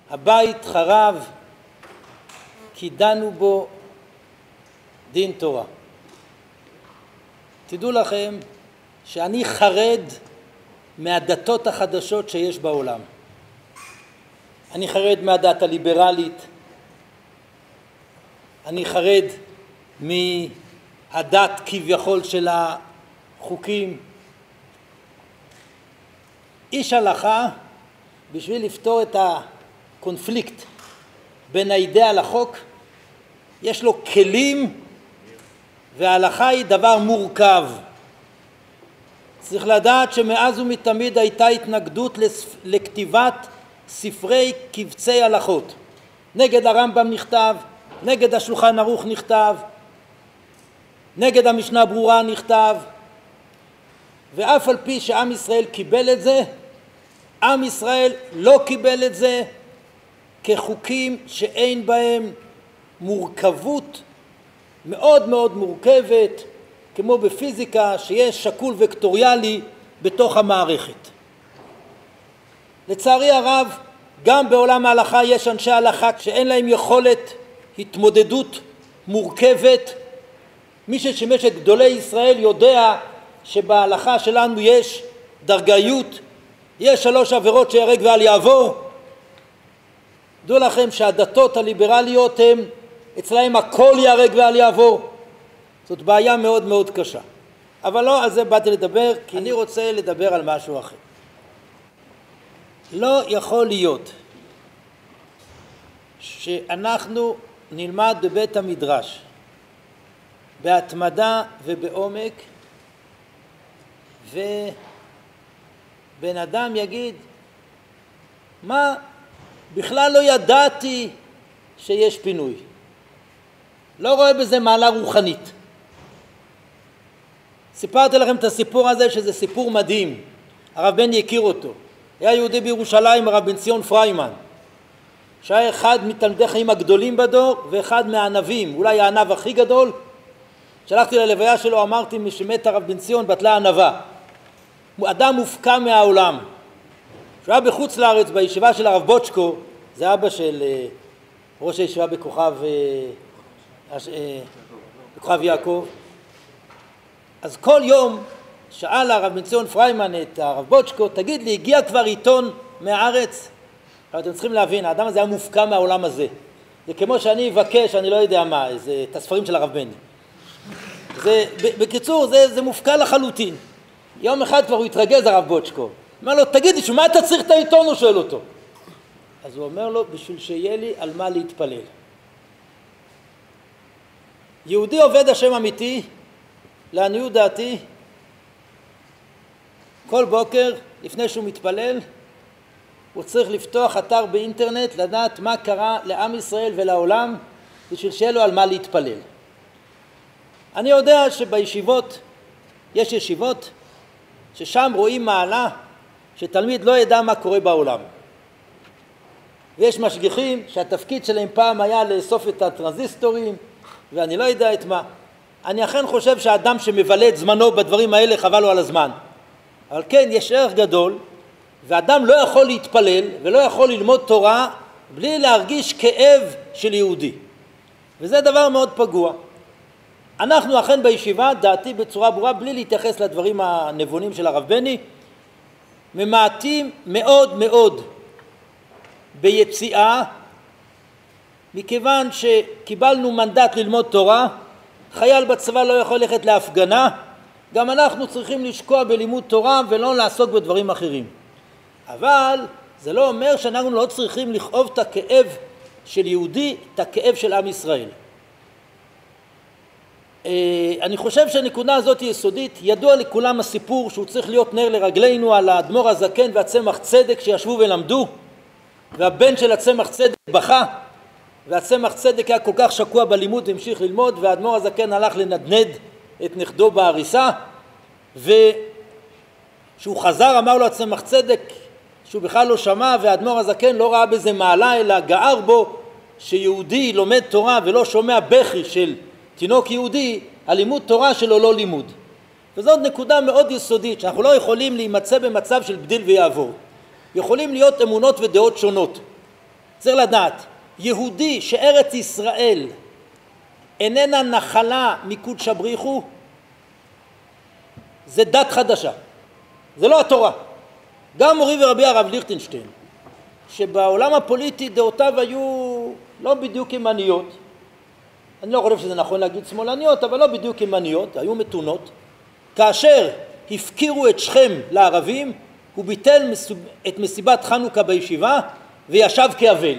הבית חרב כי דנו בו דין תורה. תדעו לכם שאני חרד מהדתות החדשות שיש בעולם. אני חרד מהדת הליברלית, אני חרד מהדת כביכול של החוקים. איש הלכה, בשביל לפתור את הקונפליקט בין האידאה לחוק, יש לו כלים, וההלכה היא דבר מורכב. צריך לדעת שמאז ומתמיד הייתה התנגדות לכתיבת ספרי קבצי הלכות. נגד הרמב"ם נכתב, נגד השולחן ערוך נכתב, נגד המשנה ברורה נכתב, ואף על פי שעם ישראל קיבל את זה, עם ישראל לא קיבל את זה כחוקים שאין בהם מורכבות מאוד מאוד מורכבת, כמו בפיזיקה שיש שקול וקטוריאלי בתוך המערכת. לצערי הרב, גם בעולם ההלכה יש אנשי הלכה שאין להם יכולת התמודדות מורכבת. מי ששימש את גדולי ישראל יודע שבהלכה שלנו יש דרגאיות, יש 3 עבירות שיהרג ואל יעבור. דעו לכם שהדתות הליברליות הם, אצלהם הכל יהרג ואל יעבור. זאת בעיה מאוד מאוד קשה. אבל לא על זה באתי לדבר, כי אני רוצה לדבר על משהו אחר. לא יכול להיות שאנחנו נלמד בבית המדרש בהתמדה ובעומק, ובן אדם יגיד, מה, בכלל לא ידעתי שיש פינוי. לא רואה בזה מעלה רוחנית. סיפרתי לכם את הסיפור הזה, שזה סיפור מדהים. הרב בני הכיר אותו. היה יהודי בירושלים, הרב בן ציון פריימן, שהיה אחד מתלמידי חיים הגדולים בדור, ואחד מהענבים, אולי הענב הכי גדול. שלחתי ללוויה שלו, אמרתי, משמת הרב בן ציון בטלה ענבה. אדם מופקע מהעולם. שהוא היה בחוץ לארץ, בישיבה של הרב בוצ'קו, זה אבא של ראש הישיבה בכוכב יעקב. אז כל יום שאל הרב בן ציון פריימן את הרב בוצ'קו, תגיד לי, הגיע כבר עיתון מהארץ? אבל אתם צריכים להבין, האדם הזה היה מופקע מהעולם הזה. זה כמו שאני אבקש, אני לא יודע מה, את הספרים של הרב בני. בקיצור, זה מופקע לחלוטין. יום אחד כבר הוא התרגז הרב בוצ'קו. אמר לו, תגיד לי, שמה אתה צריך את העיתון? הוא שואל אותו. אז הוא אומר לו, בשביל שיהיה לי על מה להתפלל. יהודי עובד השם אמיתי, לעניות דעתי, כל בוקר, לפני שהוא מתפלל, הוא צריך לפתוח אתר באינטרנט, לדעת מה קרה לעם ישראל ולעולם, בשביל שיהיה לו על מה להתפלל. אני יודע שבישיבות, יש ישיבות, ששם רואים מעלה, שתלמיד לא ידע מה קורה בעולם. ויש משגיחים שהתפקיד שלהם פעם היה לאסוף את הטרנזיסטורים, ואני לא יודע את מה. אני אכן חושב שהאדם שמבלה את זמנו בדברים האלה חבל לו על הזמן. אבל כן, יש ערך גדול, ואדם לא יכול להתפלל ולא יכול ללמוד תורה בלי להרגיש כאב של יהודי. וזה דבר מאוד פגוע. אנחנו אכן בישיבה, דעתי בצורה ברורה, בלי להתייחס לדברים הנבונים של הרב בני, ממעטים מאוד מאוד ביציאה, מכיוון שקיבלנו מנדט ללמוד תורה, חייל בצבא לא יכול ללכת להפגנה, גם אנחנו צריכים לשקוע בלימוד תורה ולא לעסוק בדברים אחרים. אבל זה לא אומר שאנחנו לא צריכים לכאוב את הכאב של יהודי, את הכאב של עם ישראל. אני חושב שהנקודה הזאת היא יסודית. ידוע לכולם הסיפור שהוא צריך להיות נר לרגלינו על האדמו"ר הזקן והצמח צדק שישבו ולמדו, והבן של הצמח צדק בכה, והצמח צדק היה כל כך שקוע בלימוד והמשיך ללמוד, והאדמו"ר הזקן הלך לנדנד את נכדו בהריסה, וכשהוא חזר אמר לו הצמח צדק שהוא בכלל לא שמע, והאדמו"ר הזקן לא ראה בזה מעלה אלא גער בו שיהודי לומד תורה ולא שומע בכי של תינוק יהודי, הלימוד תורה שלו לא לימוד. וזאת נקודה מאוד יסודית, שאנחנו לא יכולים להימצא במצב של בדיל ויעבור. יכולים להיות אמונות ודעות שונות. צריך לדעת, יהודי שארץ ישראל איננה נחלה מקודשא בריחו, זה דת חדשה, זה לא התורה. גם מורי ורבי הרב ליכטנשטיין, שבעולם הפוליטי דעותיו היו לא בדיוק ימניות, אני לא חושב שזה נכון להגיד שמאלניות, אבל לא בדיוק ימניות, היו מתונות, כאשר הפקירו את שכם לערבים, הוא ביטל את מסיבת חנוכה בישיבה וישב כאבל.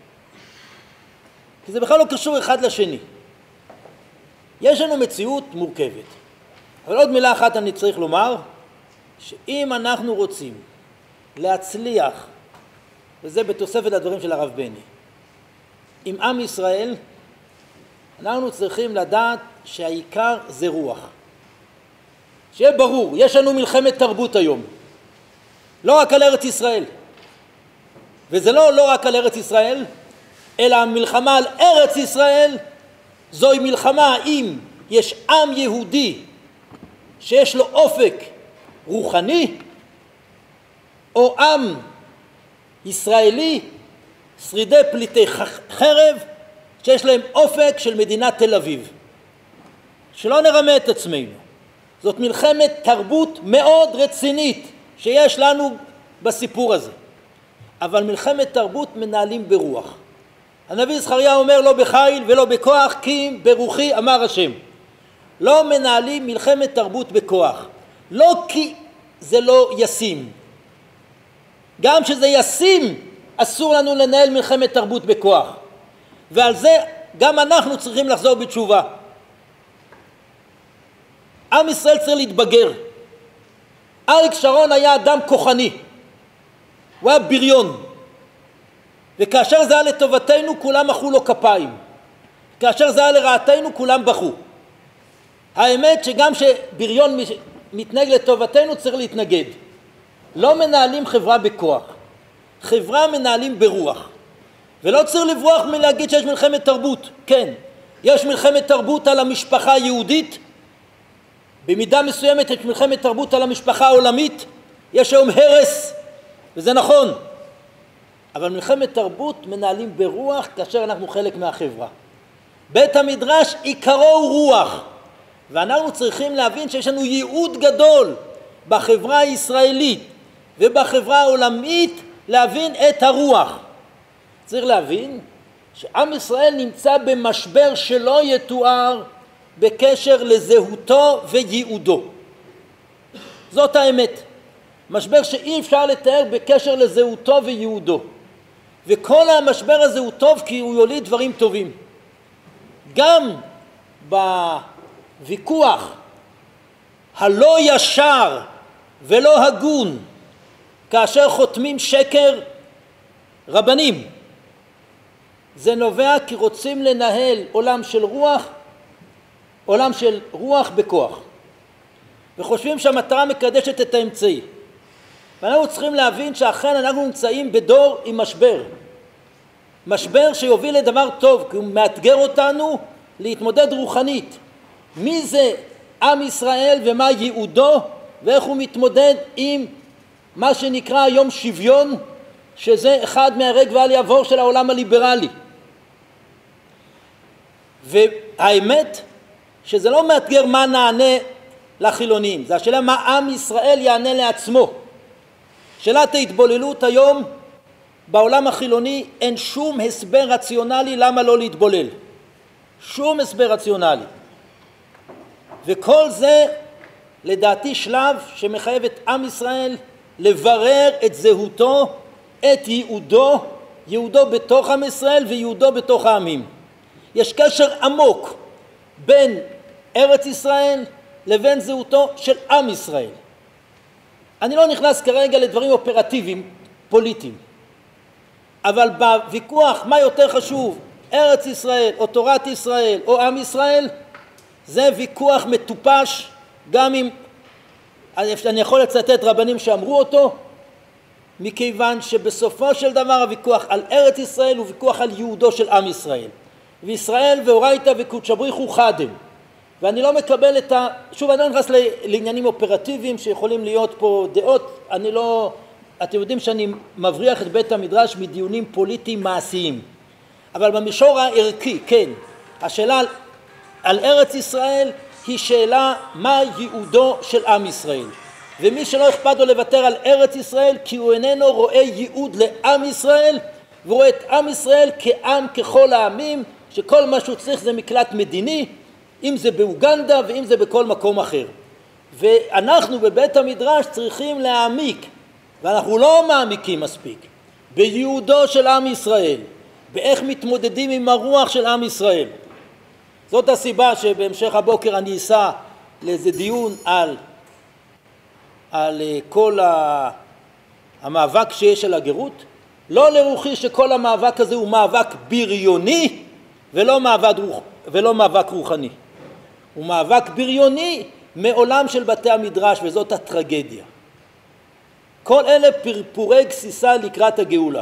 כי זה בכלל לא קשור אחד לשני. יש לנו מציאות מורכבת. אבל עוד מילה אחת אני צריך לומר, שאם אנחנו רוצים להצליח, וזה בתוספת לדברים של הרב בני, עם עם ישראל, אנחנו צריכים לדעת שהעיקר זה רוח. שיהיה ברור, יש לנו מלחמת תרבות היום. לא רק על ארץ ישראל. וזה לא רק על ארץ ישראל, אלא המלחמה על ארץ ישראל, זוהי מלחמה אם יש עם יהודי שיש לו אופק רוחני, או עם ישראלי, שרידי פליטי חרב, שיש להם אופק של מדינת תל אביב. שלא נרמה את עצמנו. זאת מלחמת תרבות מאוד רצינית שיש לנו בסיפור הזה. אבל מלחמת תרבות מנהלים ברוח. הנביא זכריה אומר לא בחיל ולא בכוח, כי ברוחי אמר השם. לא מנהלים מלחמת תרבות בכוח. לא כי זה לא ישים. גם שזה ישים, אסור לנו לנהל מלחמת תרבות בכוח. ועל זה גם אנחנו צריכים לחזור בתשובה. עם ישראל צריך להתבגר. אריק שרון היה אדם כוחני. הוא היה בריון. וכאשר זה היה לטובתנו, כולם מחאו לו כפיים. כאשר זה היה לרעתנו, כולם בכו. האמת שגם שבריון מתנהג לטובתנו, צריך להתנגד. לא מנהלים חברה בכוח. חברה מנהלים ברוח. ולא צריך לברוח מלהגיד שיש מלחמת תרבות. כן, יש מלחמת תרבות על המשפחה היהודית, במידה מסוימת יש מלחמת תרבות על המשפחה העולמית, יש היום הרס, וזה נכון. אבל מלחמת תרבות מנהלים ברוח כאשר אנחנו חלק מהחברה. בית המדרש עיקרו הוא רוח, ואנחנו צריכים להבין שיש לנו ייעוד גדול בחברה הישראלית ובחברה העולמית להבין את הרוח. צריך להבין שעם ישראל נמצא במשבר שלא יתואר בקשר לזהותו וייעודו. זאת האמת. משבר שאי אפשר לתאר בקשר לזהותו וייעודו. וכל המשבר הזה הוא טוב כי הוא יוליד דברים טובים. גם בוויכוח הלא ישר ולא הגון, כאשר חותמים שקר רבנים, זה נובע כי רוצים לנהל עולם של רוח בכוח. וחושבים שהמטרה מקדשת את האמצעי. ואנחנו צריכים להבין שאכן אנחנו נמצאים בדור עם משבר. משבר שיוביל לדבר טוב, כי הוא מאתגר אותנו להתמודד רוחנית. מי זה עם ישראל ומה ייעודו, ואיך הוא מתמודד עם מה שנקרא היום שוויון, שזה אחד מהרג ואל יעבור של העולם הליברלי. והאמת שזה לא מאתגר מה נענה לחילונים, זה השאלה מה עם ישראל יענה לעצמו. שאלת ההתבוללות היום בעולם החילוני אין שום הסבר רציונלי למה לא להתבולל. שום הסבר רציונלי. וכל זה לדעתי שלב שמחייב את עם ישראל לברר את זהותו, את ייעודו, ייעודו בתוך עם ישראל וייעודו בתוך העמים. יש קשר עמוק בין ארץ ישראל לבין זהותו של עם ישראל. אני לא נכנס כרגע לדברים אופרטיביים, פוליטיים. אבל בוויכוח מה יותר חשוב, ארץ ישראל או תורת ישראל או עם ישראל, זה ויכוח מטופש, גם אם אני יכול לצטט רבנים שאמרו אותו, מכיוון שבסופו של דבר הוויכוח על ארץ ישראל הוא ויכוח על ייעודו של עם ישראל. וישראל ואורייתא וקודשא בריחו חדם. ואני לא מקבל שוב אני לא נכנס לעניינים אופרטיביים שיכולים להיות פה דעות, אני לא אתם יודעים שאני מבריח את בית המדרש מדיונים פוליטיים מעשיים, אבל במישור הערכי, כן, השאלה על ארץ ישראל היא שאלה מה ייעודו של עם ישראל, ומי שלא אכפת לו לוותר על ארץ ישראל כי הוא איננו רואה ייעוד לעם ישראל, ורואה את עם ישראל כעם ככל העמים, שכל מה שהוא צריך זה מקלט מדיני, אם זה באוגנדה ואם זה בכל מקום אחר. ואנחנו בבית המדרש צריכים להעמיק, ואנחנו לא מעמיקים מספיק, בייעודו של עם ישראל, באיך מתמודדים עם הרוח של עם ישראל. זאת הסיבה שבהמשך הבוקר אני אסע לאיזה דיון על כל המאבק שיש על הגרות. לא לרוחי שכל המאבק הזה הוא מאבק בריוני ולא מאבק רוחני. הוא מאבק בריוני מעולם של בתי המדרש, וזאת הטרגדיה. כל אלה פרפורי גסיסה לקראת הגאולה.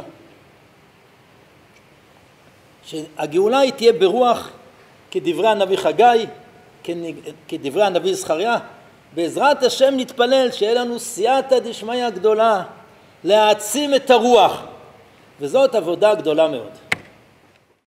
שהגאולה היא תהיה ברוח כדברי הנביא חגי, כדברי הנביא זכריה. בעזרת השם נתפלל שיהיה לנו סייעתא דשמיא גדולה להעצים את הרוח, וזאת עבודה גדולה מאוד.